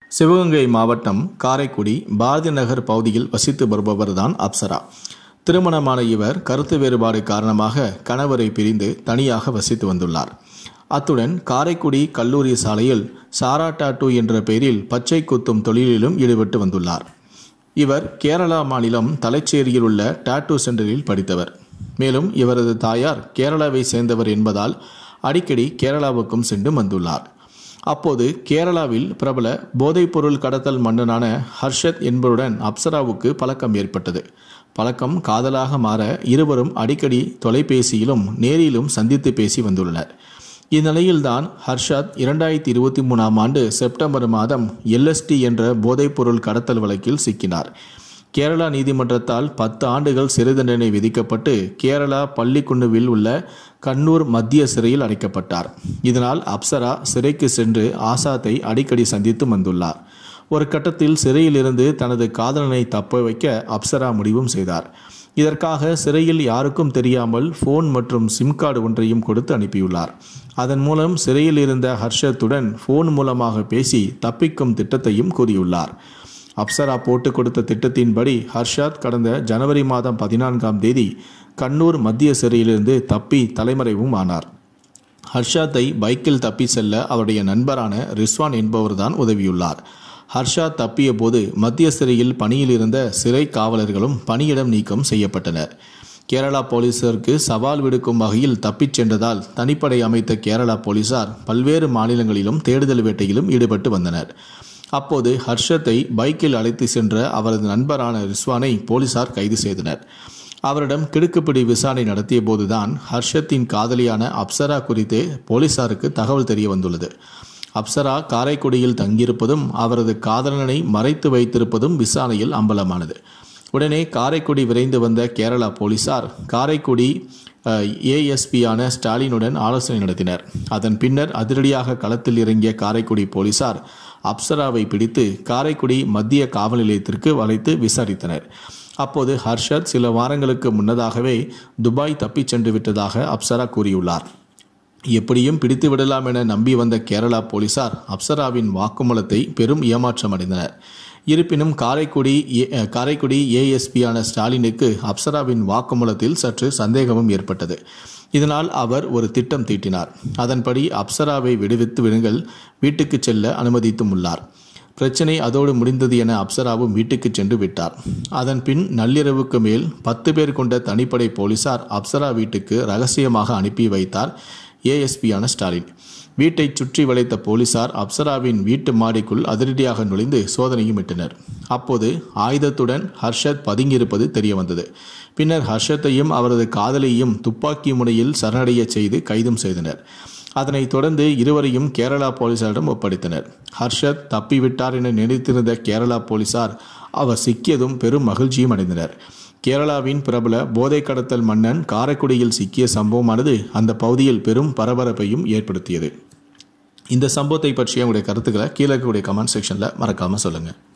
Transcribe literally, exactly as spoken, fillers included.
சிவகங்கை மாவட்டம் காரைக்குடி பாரதி நகர் பகுதியில் வசித்து வருபவர்தான் அப்சரா. திருமணமான இவர் கருத்து வேறுபாடு காரணமாக கணவரை பிரிந்து தனியாக வசித்து வந்துள்ளார். அத்துடன் காரைக்குடி கல்லூரி சாலையில் சாரா டாட்டூ என்ற பெயரில் பச்சை குத்தும் தொழிலிலும் ஈடுபட்டு வந்துள்ளார். இவர் கேரளா மாநிலம் தலைச்சேரியில் உள்ள டாட்டூ சென்டரில் படித்தவர். மேலும் இவரது தாயார் கேரளாவை சேர்ந்தவர் என்பதால் அடிக்கடி கேரளாவுக்கும் சென்று வந்துள்ளார். அப்போது கேரளாவில் பிரபல போதைப்பொருள் கடத்தல் மன்னனான ஹர்ஷத் என்பவருடன் அப்சராவுக்கு பழக்கம் ஏற்பட்டது. பழக்கம் காதலாக மாற இருவரும் அடிக்கடி தொலைபேசியிலும் நேரிலும் சந்தித்து பேசி வந்துள்ளனர். இந்நிலையில்தான் ஹர்ஷத் இரண்டாயிரத்தி இருபத்தி மூணாம் ஆண்டு செப்டம்பர் மாதம் எல்எஸ்டி என்ற போதைப்பொருள் கடத்தல் வழக்கில் சிக்கினார். கேரளா நீதிமன்றத்தால் பத்து ஆண்டுகள் சிறை தண்டனை விதிக்கப்பட்டு கேரளா பள்ளிக்குண்டுவில் உள்ள கண்ணூர் மத்திய சிறையில் அடைக்கப்பட்டார். இதனால் அப்சரா சிறைக்கு சென்று ஆசாத்தை அடிக்கடி சந்தித்து வந்துள்ளார். ஒரு கட்டத்தில் சிறையிலிருந்து தனது காதலனை தப்ப வைக்க அப்சரா முடிவும் செய்தார். இதற்காக சிறையில் யாருக்கும் தெரியாமல் போன் மற்றும் சிம் கார்டு ஒன்றையும் கொடுத்து அனுப்பியுள்ளார். அதன் மூலம் சிறையில் இருந்த ஹர்ஷத்துடன் போன் மூலமாக பேசி தப்பிக்கும் திட்டத்தையும் கூறியுள்ளார். அப்சரா போட்டு கொடுத்த திட்டத்தின்படி ஹர்ஷத் கடந்த ஜனவரி மாதம் பதினான்காம் தேதி கண்ணூர் மத்திய சிறையிலிருந்து தப்பி தலைமறைவும் ஆனார். ஹர்ஷத்தை பைக்கில் தப்பி செல்ல அவருடைய நண்பரான ரிஸ்வான் என்பவர்தான் உதவியுள்ளார். ஹர்ஷத் தப்பிய போது மத்திய சிறையில் பணியில் இருந்த சிறை காவலர்களும் பணியிடம் நீக்கம் செய்யப்பட்டனர். கேரளா போலீசாருக்கு சவால் விடுக்கும் வகையில் தப்பிச் சென்றதால் தனிப்படை அமைத்த கேரளா போலீசார் பல்வேறு மாநிலங்களிலும் தேடுதல் வேட்டையிலும் ஈடுபட்டு வந்தனர். அப்போது ஹர்ஷத்தை பைக்கில் அழைத்து சென்ற அவரது நண்பரான ரிஸ்வானை போலீசார் கைது செய்தனர். அவரிடம் கிடுக்குப்பிடி விசாரணை நடத்திய போதுதான் ஹர்ஷத்தின் காதலியான அப்சரா குறித்து போலீசாருக்கு தகவல் தெரிய வந்துள்ளது. அப்சரா காரைக்குடியில் தங்கியிருப்பதும் அவரது காதலனை மறைத்து வைத்திருப்பதும் விசாரணையில் அம்பலமானது. உடனே காரைக்குடி விரைந்து வந்த கேரளா போலீசார் காரைக்குடி ஏஎஸ்பியான ஸ்டாலினுடன் ஆலோசனை நடத்தினர். அதன் பின்னர் அதிரடியாக களத்தில் இறங்கிய காரைக்குடி போலீசார் அப்சராவை பிடித்து காரைக்குடி மத்திய காவல் நிலையத்திற்கு வளைத்து விசாரித்தனர். அப்போது ஹர்ஷத் சில வாரங்களுக்கு முன்னதாகவே துபாய் தப்பிச் சென்று விட்டதாக அப்சரா கூறியுள்ளார். எப்படியும் பிடித்து விடலாம் என நம்பி வந்த கேரளா போலீசார் அப்சராவின் வாக்குமூலத்தை பெரும் ஏமாற்றம் அடைந்தனர். இருப்பினும் காரைக்குடி காரைக்குடி ஏஎஸ்பியான ஸ்டாலினுக்கு அப்சராவின் வாக்குமூலத்தில் சற்று சந்தேகமும் ஏற்பட்டது. இதனால் அவர் ஒரு திட்டம் தீட்டினார். அதன்படி அப்சராவை விடுவித்து விடுங்கள், வீட்டுக்கு செல்ல அனுமதித்தும் உள்ளார். பிரச்சனை அதோடு முடிந்தது என அப்சராவும் வீட்டுக்கு சென்று விட்டார். அதன் பின் நள்ளிரவுக்கு மேல் பத்து பேர் கொண்ட தனிப்படை போலீசார் அப்சரா வீட்டுக்கு ரகசியமாக அனுப்பி வைத்தார் ஏஎஸ்பியான ஸ்டாலின். வீட்டை சுற்றி வளைத்த போலீசார் அப்சராவின் வீட்டு மாடிக்குள் அதிரடியாக நுழைந்து சோதனையும் இட்டனர். அப்போது ஆயுதத்துடன் ஹர்ஷத் பதுங்கியிருப்பது தெரிய வந்தது. பின்னர் ஹர்ஷத்தையும் அவரது காதலியையும் துப்பாக்கி முனையில் சரணடைய செய்து கைதும் செய்தனர். அதனைத் தொடர்ந்து இருவரையும் கேரளா போலீசாரிடம் ஒப்படைத்தனர். ஹர்ஷத் தப்பிவிட்டார் என நினைத்திருந்த கேரளா போலீசார் அவர் சிக்கியதும் பெரும் மகிழ்ச்சியும் அடைந்தனர். கேரளாவின் பிரபல போதை கடத்தல் மன்னன் காரைக்குடியில் சிக்கிய சம்பவமானது அந்த பகுதியில் பெரும் பரபரப்பையும் ஏற்படுத்தியது. இந்த சம்பவத்தை பற்றிய உங்களுடைய கருத்துக்களை கீழே இருக்கக்கூடிய கமெண்ட் செக்ஷனில் மறக்காமல் சொல்லுங்கள்.